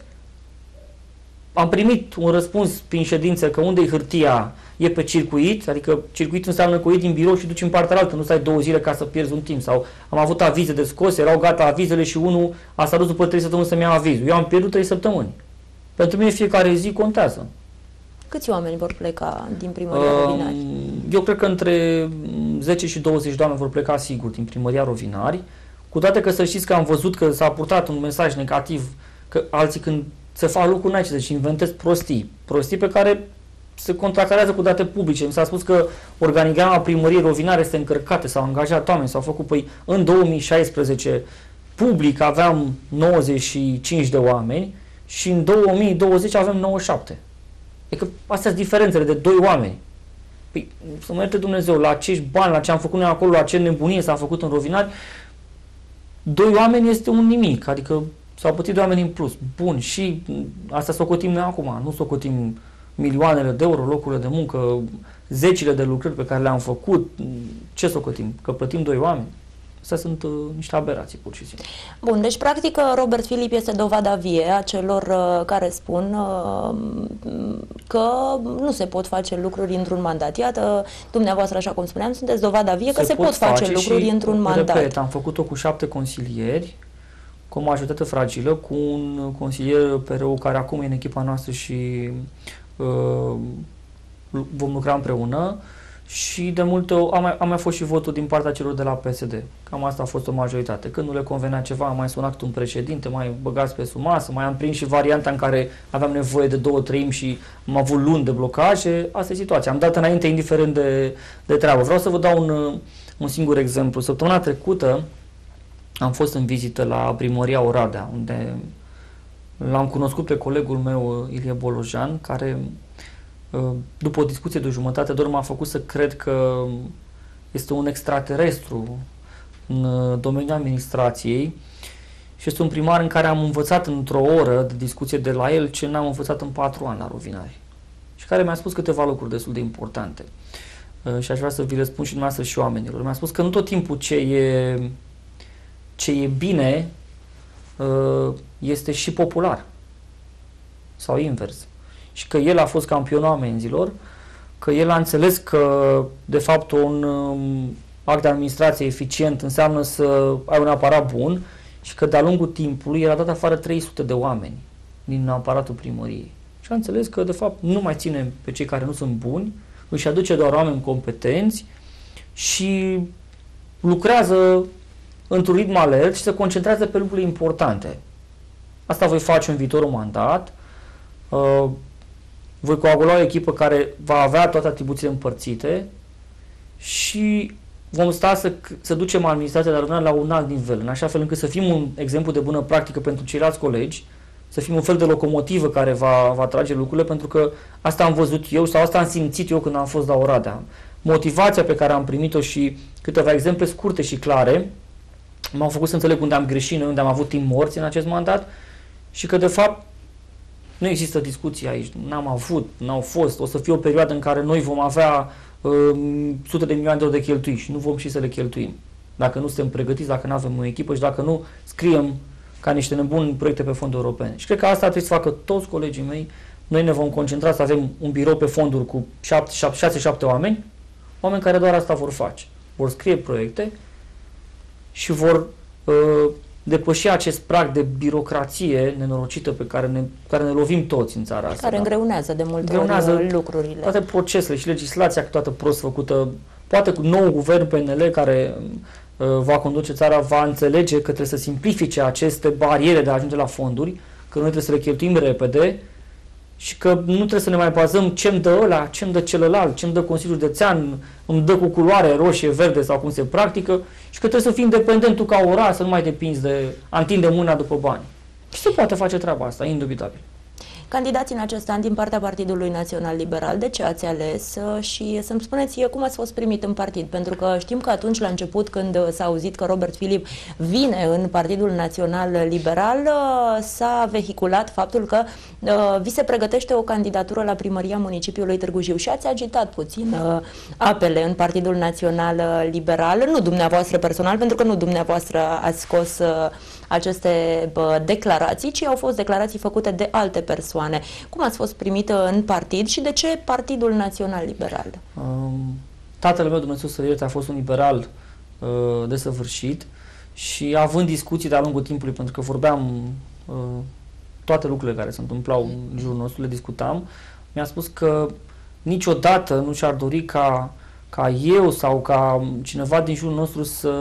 am primit un răspuns prin ședință că unde e hârtia e pe circuit, adică circuitul înseamnă că o iei din birou și duci în partea altă, nu stai două zile ca să pierzi un timp. Sau am avut avize de scos, erau gata avizele și unul a stat după trei săptămâni să-mi ia avizul. Eu am pierdut trei săptămâni. Pentru mine fiecare zi contează. Câți oameni vor pleca din Primăria uh, Rovinari? Eu cred că între zece și douăzeci de oameni vor pleca sigur din Primăria Rovinari, cu toate că să știți că am văzut că s-a purtat un mesaj negativ, că alții când se fac lucruri n-ai ce să-și inventez prostii. Prostii pe care se contracarează cu date publice. Mi s-a spus că organigrama Primăriei Rovinari este încărcată, s-au angajat oameni, s-au făcut. Păi în două mii șaisprezece public aveam nouăzeci și cinci de oameni și în două mii douăzeci avem nouăzeci și șapte. Adică astea sunt diferențele de doi oameni. Păi să mă ierte Dumnezeu, la acești bani, la ce am făcut noi acolo, la ce nebunie s-a făcut în Rovinari, doi oameni este un nimic. Adică s-au plătit doi oameni în plus. Bun, și asta socotim noi acum, nu socotim milioanele de euro, locurile de muncă, zecile de lucrări pe care le-am făcut. Ce socotim? Că plătim doi oameni? Astea sunt uh, niște aberații, pur și simplu. Bun, deci practic Robert Filip este dovada vie a celor uh, care spun uh, că nu se pot face lucruri într-un mandat. Iată, dumneavoastră, așa cum spuneam, sunteți dovada vie că se, se pot, pot face, face lucruri într-un mandat. Repet, am făcut-o cu șapte consilieri, cu o majoritate fragilă, cu un consilier P R O care acum e în echipa noastră și uh, vom lucra împreună. Și de multe ori a mai, a mai fost și votul din partea celor de la P S D. Cam asta a fost o majoritate. Când nu le convenea ceva, am mai sunat un președinte, mai băgați pe sub masă, mai am prins și varianta în care aveam nevoie de două treimi și am avut luni de blocaje. Asta e situația. Am dat înainte, indiferent de, de treabă. Vreau să vă dau un, un singur exemplu. Săptămâna trecută am fost în vizită la primăria Oradea, unde l-am cunoscut pe colegul meu, Ilie Bolojan, care după o discuție de o jumătate de oră m-a făcut să cred că este un extraterestru în domeniul administrației și este un primar în care am învățat într-o oră de discuție de la el ce n-am învățat în patru ani la Rovinari și care mi-a spus câteva lucruri destul de importante și aș vrea să vi le spun și dumneavoastră și oamenilor. Mi-a spus că nu tot timpul ce e, ce e bine este și popular. sau invers. Și că el a fost campionul amenzilor, că el a înțeles că, de fapt, un um, act de administrație eficient înseamnă să ai un aparat bun și că, de-a lungul timpului, el a dat afară trei sute de oameni din aparatul primăriei. Și a înțeles că, de fapt, nu mai ține pe cei care nu sunt buni, își aduce doar oameni competenți și lucrează într-un ritm alert și se concentrează pe lucrurile importante. Asta voi face în viitorul mandat. Uh, voi coagula o echipă care va avea toate atribuțiile împărțite și vom sta să, să ducem administrația de la un alt nivel, în așa fel încât să fim un exemplu de bună practică pentru ceilalți colegi, să fim un fel de locomotivă care va, va trage lucrurile, pentru că asta am văzut eu sau asta am simțit eu când am fost la Oradea. Motivația pe care am primit-o și câteva exemple scurte și clare m-au făcut să înțeleg unde am greșit, unde am avut timp morți în acest mandat și că, de fapt, nu există discuții aici, n-am avut, n-au fost, o să fie o perioadă în care noi vom avea uh, sute de milioane de euro de cheltui și nu vom și să le cheltuim. Dacă nu suntem pregătiți, dacă nu avem o echipă și dacă nu scriem ca niște nebuni proiecte pe fonduri europene. Și cred că asta trebuie să facă toți colegii mei. Noi ne vom concentra să avem un birou pe fonduri cu șase șapte oameni, oameni care doar asta vor face. Vor scrie proiecte și vor uh, depăși acest prag de birocrație nenorocită pe care ne, care ne lovim toți în țara asta. Care da? îngreunează de multe îngreunează ori lucrurile. Toate procesele și legislația toată prost făcută. Poate cu nou guvern P N L care uh, va conduce țara va înțelege că trebuie să simplifice aceste bariere de a ajunge la fonduri, că noi trebuie să le cheltuim repede și că nu trebuie să ne mai bazăm ce-mi dă ăla, ce-mi dă celălalt, ce-mi dă Consiliul Județean, îmi dă cu culoare roșie, verde sau cum se practică și că trebuie să fii independent tu ca oraș, să nu mai depinzi de a întinde mâna după bani. Și se poate face treaba asta, indubitabil. Candidați în acest an din partea Partidului Național Liberal, de ce ați ales și să-mi spuneți cum ați fost primit în partid? Pentru că știm că atunci, la început, când s-a auzit că Robert Filip vine în Partidul Național Liberal, s-a vehiculat faptul că uh, vi se pregătește o candidatură la primăria municipiului Târgu Jiu și ați agitat puțin uh, apele în Partidul Național Liberal, nu dumneavoastră personal, pentru că nu dumneavoastră ați scos uh, aceste bă, declarații, ci au fost declarații făcute de alte persoane. Cum ați fost primită în partid și de ce Partidul Național Liberal? Um, tatăl meu, Dumnezeu să-l ierte, a fost un liberal uh, desăvârșit și având discuții de-a lungul timpului, pentru că vorbeam uh, toate lucrurile care se întâmplau în jurul nostru, le discutam, mi-a spus că niciodată nu și-ar dori ca, ca eu sau ca cineva din jurul nostru să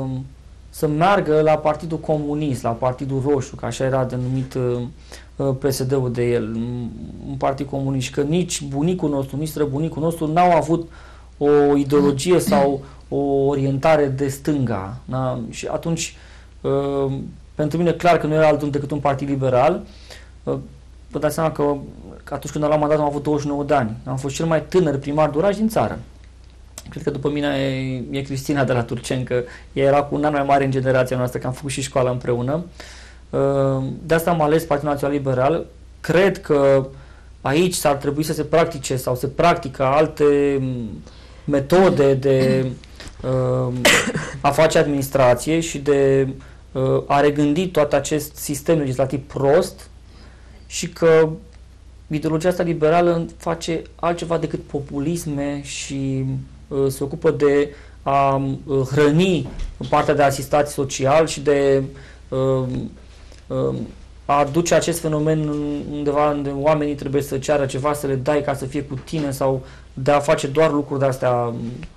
să meargă la Partidul Comunist, la Partidul Roșu, că așa era denumit uh, P S D-ul de el, un partid comunist, și că nici bunicul nostru, nici străbunicul nostru n-au avut o ideologie sau o orientare de stânga. Na? Și atunci, uh, pentru mine clar că nu era altul decât un partid liberal. Uh, vă dați seama că, că atunci când am luat mandat am avut douăzeci și nouă de ani. Am fost cel mai tânăr primar de oraș din țară. Cred că după mine e, e Cristina de la Turceni, că ea era cu un an mai mare în generația noastră, că am făcut și școala împreună. De asta am ales Partidul Național Liberal. Cred că aici s-ar trebui să se practice sau se practică alte metode de a face administrație și de a regândi tot acest sistem legislativ prost și că ideologia asta liberală face altceva decât populisme și se ocupă de a hrăni partea de asistație social și de a aduce acest fenomen undeva unde oamenii trebuie să ceară ceva, să le dai ca să fie cu tine sau de a face doar lucruri de astea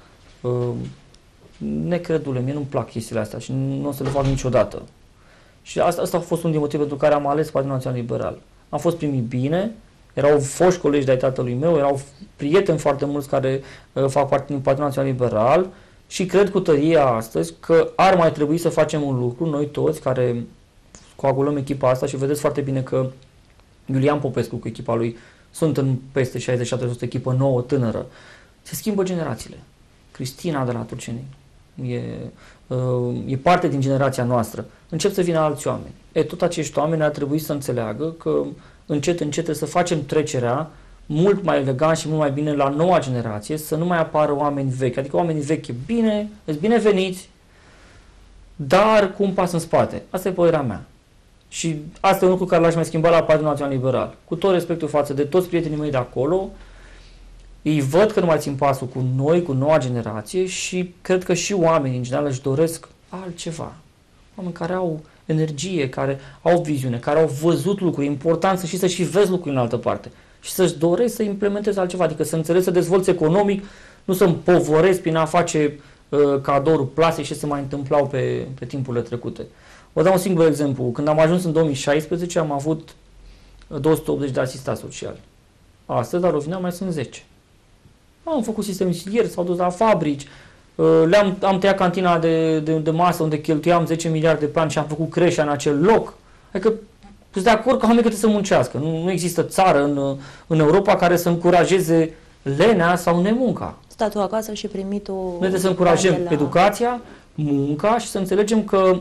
necredule. Mie nu-mi plac chestiile astea și nu o să le fac niciodată. Și asta, asta a fost un din motiv pentru care am ales Partidul Național Liberal. Am fost primit bine, erau foști colegi de-ai tatălui meu, erau prieteni foarte mulți care uh, fac parte din Partidul Național Liberal și cred cu tărie astăzi că ar mai trebui să facem un lucru, noi toți care coagulăm echipa asta și vedeți foarte bine că Iulian Popescu cu echipa lui sunt în peste șaizeci șaptezeci la sută echipă nouă, tânără. Se schimbă generațiile. Cristina de la Turceni e, uh, e parte din generația noastră. Încep să vină alți oameni. E, tot acești oameni ar trebui să înțeleagă că încet, încet să facem trecerea mult mai elegant și mult mai bine la noua generație, să nu mai apară oameni vechi. Adică oamenii vechi e bine, sunt bineveniți, dar cu un pas în spate. Asta e părerea mea. Și asta e un lucru care l-aș mai schimba la Partidul Național Liberal. Cu tot respectul față de toți prietenii mei de acolo, îi văd că nu mai țin pasul cu noi, cu noua generație și cred că și oamenii în general își doresc altceva. Oameni care au energie, care au viziune, care au văzut lucruri, e important să și să și vezi lucruri în altă parte și să-și doresc să implementezi altceva, adică să înțelegi să dezvolți economic, nu să împovărezi prin a face uh, cadouri plase și se mai întâmplau pe, pe timpurile trecute. Vă dau un singur exemplu. Când am ajuns în două mii șaisprezece am avut două sute optzeci de asistați sociali. Astăzi la Rovinea mai sunt zece. Am făcut sistem silier, s-au dus la fabrici, le-am am tăiat cantina de, de, de masă unde cheltuiam zece miliarde pe an și am făcut creșa în acel loc. Adică sunt de acord că oamenii trebuie să muncească. Nu, nu există țară în, în Europa care să încurajeze lenea sau nemunca. Statul acasă și primitul... Noi trebuie să încurajăm la... educația, munca și să înțelegem că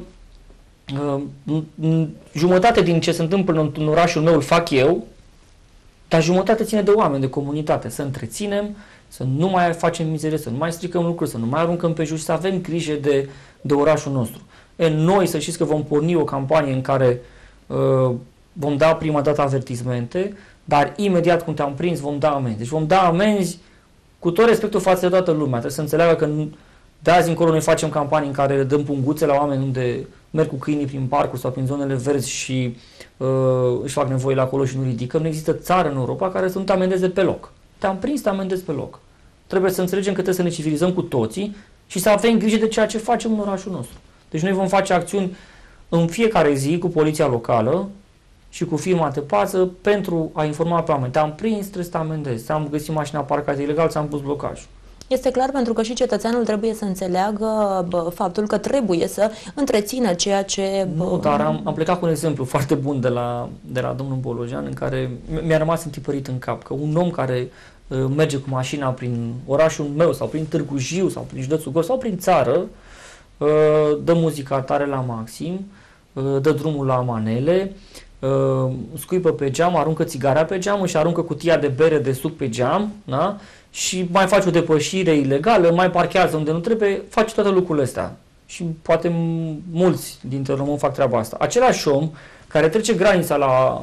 uh, jumătate din ce se întâmplă în, în orașul meu îl fac eu, dar jumătate ține de oameni, de comunitate. Să întreținem, să nu mai facem mizerie, să nu mai stricăm lucruri, să nu mai aruncăm pe jos, să avem grijă de, de orașul nostru. E, noi să știți că vom porni o campanie în care uh, vom da prima dată avertismente, dar imediat când te-am prins vom da amenzi. Deci vom da amenzi cu tot respectul față de toată lumea. Trebuie să înțeleagă că de azi încolo noi facem campanii în care dăm punguțe la oameni unde merg cu câinii prin parcuri sau prin zonele verzi și uh, își fac nevoile acolo și nu ridicăm. Nu există țară în Europa care să nu te amendeze pe loc. Te-am prins, te amendezi pe loc. Trebuie să înțelegem că trebuie să ne civilizăm cu toții și să avem grijă de ceea ce facem în orașul nostru. Deci noi vom face acțiuni în fiecare zi cu poliția locală și cu firma de pază pentru a informa pe oameni. Te-am prins, trebuie să te amendezi. Ți-am găsit mașina parcată ilegal, ți-am pus blocaj. Este clar, pentru că și cetățeanul trebuie să înțeleagă bă, faptul că trebuie să întrețină ceea ce... Bă, nu, dar am, am plecat cu un exemplu foarte bun de la, de la domnul Bolojan, în care mi-a rămas întipărit în cap că un om care uh, merge cu mașina prin orașul meu sau prin Târgu Jiu sau prin județul Gorj sau prin țară, uh, dă muzica tare la maxim, uh, dă drumul la manele, uh, scuipă pe geam, aruncă țigarea pe geam și aruncă cutia de bere de suc pe geam, da? Și mai face o depășire ilegală, mai parchează unde nu trebuie, face toate lucrurile astea. Și poate mulți dintre români fac treaba asta. Același om care trece granița la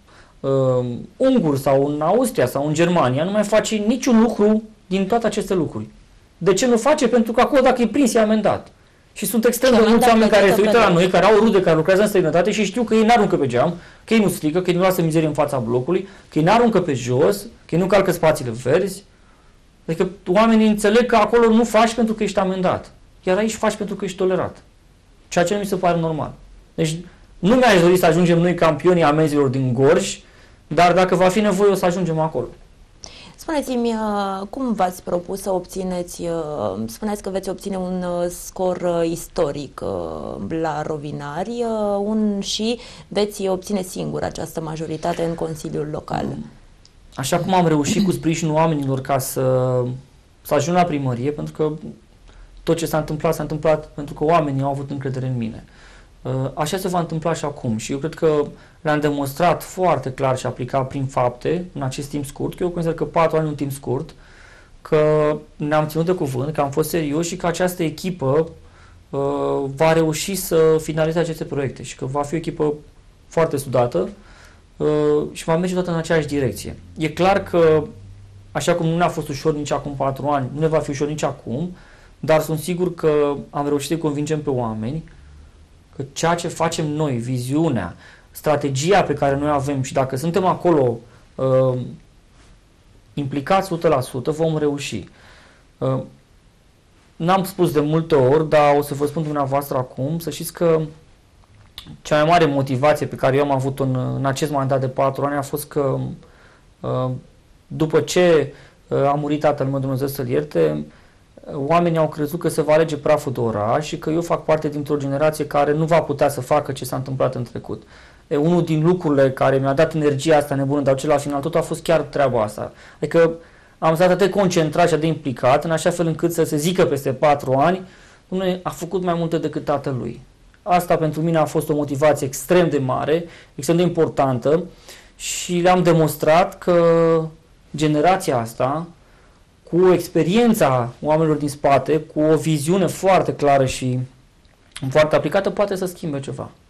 uh, Unguri sau în Austria sau în Germania nu mai face niciun lucru din toate aceste lucruri. De ce nu face? Pentru că acolo dacă e prins e amendat. Și sunt extrem de mulți oameni care se uită la noi, care au rude, care lucrează în străinătate și știu că ei n-aruncă pe geam, că ei nu strică, că ei nu lasă mizerie în fața blocului, că ei n-aruncă pe jos, că ei nu calcă spațiile verzi. Adică oamenii înțeleg că acolo nu faci pentru că ești amendat, iar aici faci pentru că ești tolerat. Ceea ce nu mi se pare normal. Deci nu mi-aș dori să ajungem noi campionii amenzilor din Gorj, dar dacă va fi nevoie o să ajungem acolo. Spuneți-mi, cum v-ați propus să obțineți, spuneți că veți obține un scor istoric la Rovinari un, și veți obține singur această majoritate în Consiliul Local. Așa cum am reușit cu sprijinul oamenilor ca să, să ajung la primărie, pentru că tot ce s-a întâmplat s-a întâmplat pentru că oamenii au avut încredere în mine. Așa se va întâmpla și acum și eu cred că le-am demonstrat foarte clar și aplicat prin fapte în acest timp scurt, că eu consider că patru ani în timp scurt, că ne-am ținut de cuvânt, că am fost serios și că această echipă uh, va reuși să finalizeze aceste proiecte și că va fi o echipă foarte sudată uh, și va merge toată în aceeași direcție. E clar că, așa cum nu ne-a fost ușor nici acum patru ani, nu ne va fi ușor nici acum, dar sunt sigur că am reușit să convingem pe oameni că ceea ce facem noi, viziunea, strategia pe care noi avem și dacă suntem acolo uh, implicați o sută la sută, vom reuși. Uh, n-am spus de multe ori, dar o să vă spun dumneavoastră acum, să știți că cea mai mare motivație pe care eu am avut-o în, în acest mandat de patru ani a fost că uh, după ce uh, a murit tatăl meu, Dumnezeu să-l ierte, oamenii au crezut că se va alege praful de oraș și că eu fac parte dintr-o generație care nu va putea să facă ce s-a întâmplat în trecut. E, unul din lucrurile care mi-a dat energia asta nebună, dar ce la final tot a fost chiar treaba asta. Adică am stat atât de concentrat și atât de implicat, în așa fel încât să se zică peste patru ani, dom'le, a făcut mai multe decât tatălui. Asta pentru mine a fost o motivație extrem de mare, extrem de importantă și le-am demonstrat că generația asta, cu experiența oamenilor din spate, cu o viziune foarte clară și foarte aplicată, poate să schimbe ceva.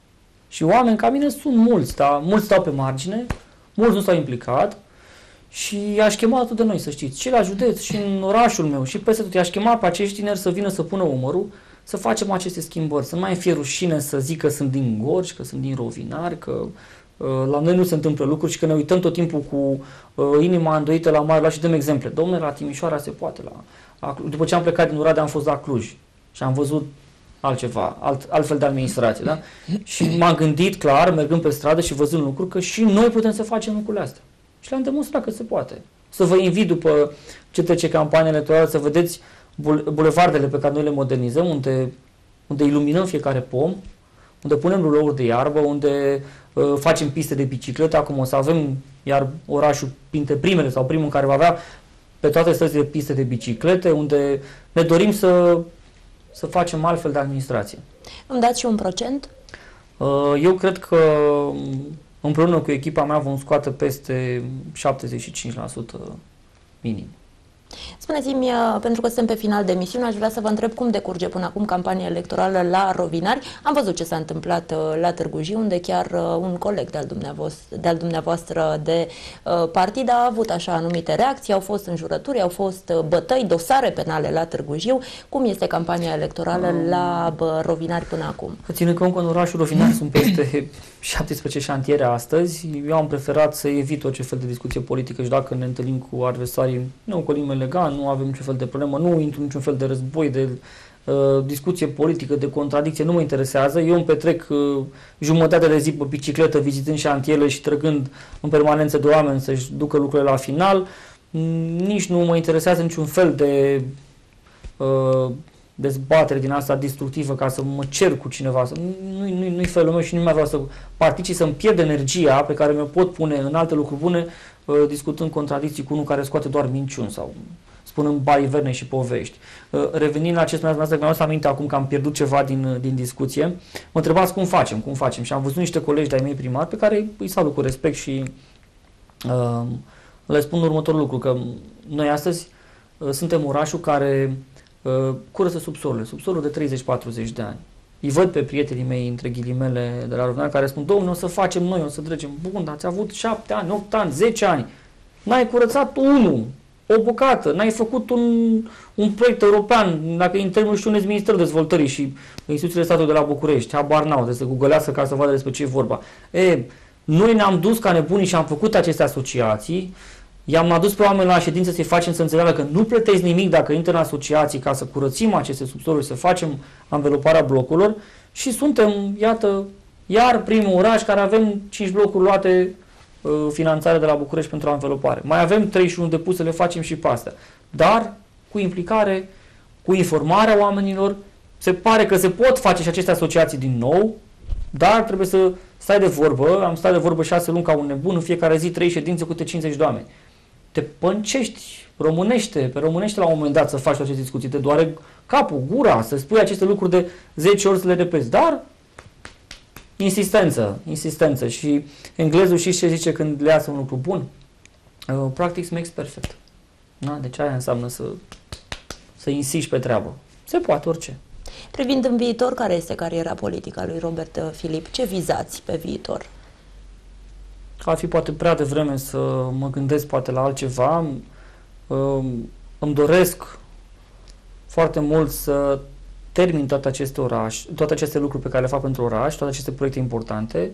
Și oameni ca mine sunt mulți, dar mulți stau pe margine, mulți nu s-au implicat și i-aș chema atât de noi, să știți, și la județ, și în orașul meu, și peste tot. I-aș chema pe acești tineri să vină să pună umărul, să facem aceste schimbări, să nu mai fie rușine să zic că sunt din Gorj, că sunt din Rovinari, că uh, la noi nu se întâmplă lucruri și că ne uităm tot timpul cu uh, inima îndoită la mare, la și dăm exemple. Dom'le, la Timișoara se poate. La, la, după ce am plecat din Oradea am fost la Cluj și am văzut altceva, alt, altfel de administrație, da? Și m-am gândit clar, mergând pe stradă și văzând lucruri, că și noi putem să facem lucrurile astea. Și le-am demonstrat că se poate. Să vă invit după ce trece campania electorală să vedeți bulevardele pe care noi le modernizăm, unde, unde iluminăm fiecare pom, unde punem rulouri de iarbă, unde uh, facem piste de bicicletă. Acum o să avem iar orașul printre primele sau primul în care va avea pe toate străzile piste de biciclete, unde ne dorim să, să facem altfel de administrație. Îmi dați și un procent? Uh, eu cred că împreună cu echipa mea vom scoate peste șaptezeci și cinci la sută minim. Spuneți-mi, pentru că suntem pe final de emisiune, aș vrea să vă întreb cum decurge până acum campania electorală la Rovinari. Am văzut ce s-a întâmplat la Târgu Jiu, unde chiar un coleg de-al dumneavoastră, de-al dumneavoastră de partid a avut așa anumite reacții, au fost înjurături, au fost bătăi, dosare penale la Târgu Jiu. Cum este campania electorală la Rovinari până acum? Ținând cont că în orașul Rovinari sunt peste șaptesprezece șantiere astăzi, eu am preferat să evit orice fel de discuție politică și dacă ne întâlnim cu adversarii, nu ocolim legal, nu avem niciun fel de problemă, nu intru niciun fel de război, de uh, discuție politică, de contradicție, nu mă interesează. Eu îmi petrec uh, jumătate de zi pe bicicletă, vizitând șantierele și trăgând în permanență de oameni să-și ducă lucrurile la final. Nici nu mă interesează niciun fel de uh, dezbatere din asta destructivă ca să mă cer cu cineva. Nu-i, nu-i, nu-i felul meu și nu mai vreau să particip, să-mi pierd energia pe care mi-o pot pune în alte lucruri bune, uh, discutând contradicții cu unul care scoate doar minciuni sau spunând baliverne și povești. Uh, revenind la acest dumneavoastră, mi-am adus aminte acum că am pierdut ceva din, din discuție. Mă întrebați cum facem, cum facem și am văzut niște colegi de-ai mei primari pe care îi salut cu respect și uh, le spun următorul lucru, că noi astăzi uh, suntem orașul care Uh, curăță subsolul, subsolul de treizeci patruzeci de ani. Îi văd pe prietenii mei, între ghilimele, de la Rovinari, care spun, domnule, o să facem noi, o să trecem. Bun, ați avut șapte ani, opt ani, zece ani. N-ai curățat unul, o bucată, n-ai făcut un, un proiect european, dacă în termenul știu, unezi Ministerul Dezvoltării și instituțiile statului de la București, habar n-au, de să googlească ca să vadă despre ce e vorba. E, noi ne-am dus ca nebunii și am făcut aceste asociații. I-am adus pe oameni la ședință să-i facem să înțeleagă că nu plătesc nimic dacă intră în asociații ca să curățim aceste subsoluri, să facem anveloparea blocurilor și suntem, iată, iar primul oraș care avem cinci blocuri luate uh, finanțare de la București pentru anvelopare. Mai avem treizeci și unu de puse, le facem și pe astea. Dar cu implicare, cu informarea oamenilor, se pare că se pot face și aceste asociații din nou, dar trebuie să stai de vorbă. Am stat de vorbă șase luni ca un nebun, în fiecare zi trei ședințe cu câte cincizeci de oameni. Te pâncești românește, pe românește la un moment dat să faci aceste discuții, te doare capul, gura, să spui aceste lucruri de zece ori să le repezi, dar insistență, insistență și englezul și ce zice când le iasă un lucru bun? Uh, practice makes perfect. Da? Deci aia înseamnă să, să insiști pe treabă. Se poate orice. Privind în viitor, care este cariera politică a lui Robert Filip? Ce vizați pe viitor? Ar fi poate prea devreme să mă gândesc poate la altceva. Îmi doresc foarte mult să termin toate aceste oraș, toate aceste lucruri pe care le fac pentru oraș, toate aceste proiecte importante.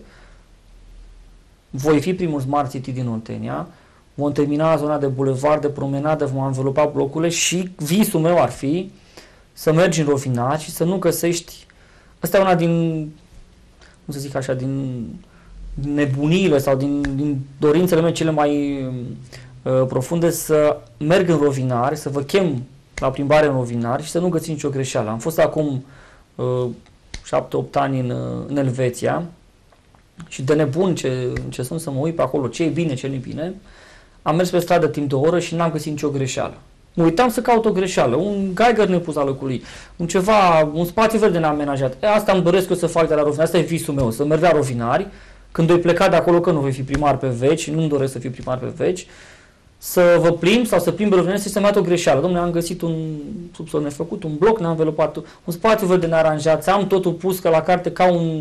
Voi fi primul Smart City din Oltenia, vom termina zona de bulevard, de promenadă, vom anvelopa blocurile și visul meu ar fi să mergi în Rovinari și să nu găsești... Asta e una din, cum să zic așa, din nebuniile sau din, din dorințele mele cele mai uh, profunde, să merg în Rovinari, să vă chem la plimbare în Rovinari și să nu găsi nicio greșeală. Am fost acum uh, șapte opt ani în, în Elveția și de nebun ce, ce sunt să mă uit pe acolo, ce e bine, ce nu e bine. Am mers pe stradă timp de o oră și n-am găsit nicio greșeală. Mă uitam să caut o greșeală, un geiger nepus al locului, un ceva, un spațiu verde neamenajat. E, asta îmi doresc eu să fac de la Rovinari, asta e visul meu, să merg la Rovinari, când voi pleca de acolo, că nu voi fi primar pe veci, nu-mi doresc să fiu primar pe veci, să vă plimb sau să plimb Rovinari și să-mi iau o greșeală. Dom'le, am găsit un subsol nefăcut, un bloc neanvelopat, un spațiu verde nearanjat, am totul pus ca la carte ca un,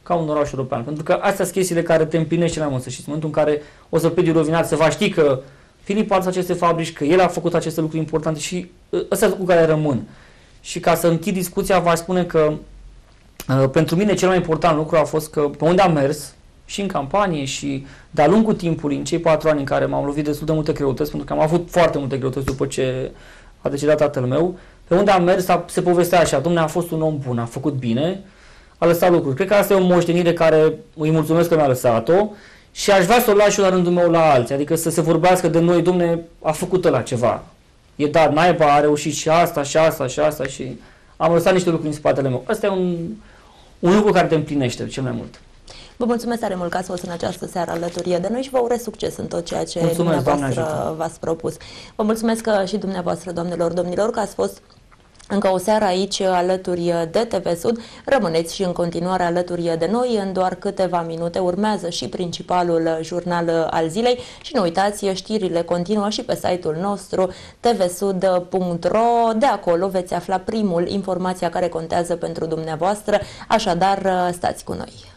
ca un oraș european. Pentru că astea sunt chestiile care te împlinește cel mai mult, să știți. În momentul în care o să pleci rovinat, să va ști că Filip a aceste fabrici, că el a făcut aceste lucruri importante și astea sunt lucruri care rămân. Și ca să închid discuția, v-aș spune că uh, pentru mine cel mai important lucru a fost că pe unde am mers, și în campanie și de-a lungul timpului, în cei patru ani în care m-am lovit destul de multe greutăți, pentru că am avut foarte multe greutăți după ce a decedat tatăl meu, pe unde am mers se povestea așa, dom'le, a fost un om bun, a făcut bine, a lăsat lucruri. Cred că asta e o moștenire care îi mulțumesc că mi-a lăsat-o și aș vrea să o las și eu la rândul meu la alții, adică să se vorbească de noi, dom'le, a făcut ăla ceva. E dat naiba, a reușit și asta, și asta, și asta și am lăsat niște lucruri în spatele meu. Asta e un, un lucru care te împlinește cel mai mult. Vă mulțumesc tare mult că ați fost în această seară alături de noi și vă urez succes în tot ceea ce mulțumesc, dumneavoastră v-ați propus. Vă mulțumesc și dumneavoastră, doamnelor, domnilor, că ați fost încă o seară aici alături de T V Sud. Rămâneți și în continuare alături de noi. În doar câteva minute urmează și principalul jurnal al zilei și nu uitați, știrile continuă și pe site-ul nostru t v sud punct r o. De acolo veți afla primul informația care contează pentru dumneavoastră, așadar stați cu noi.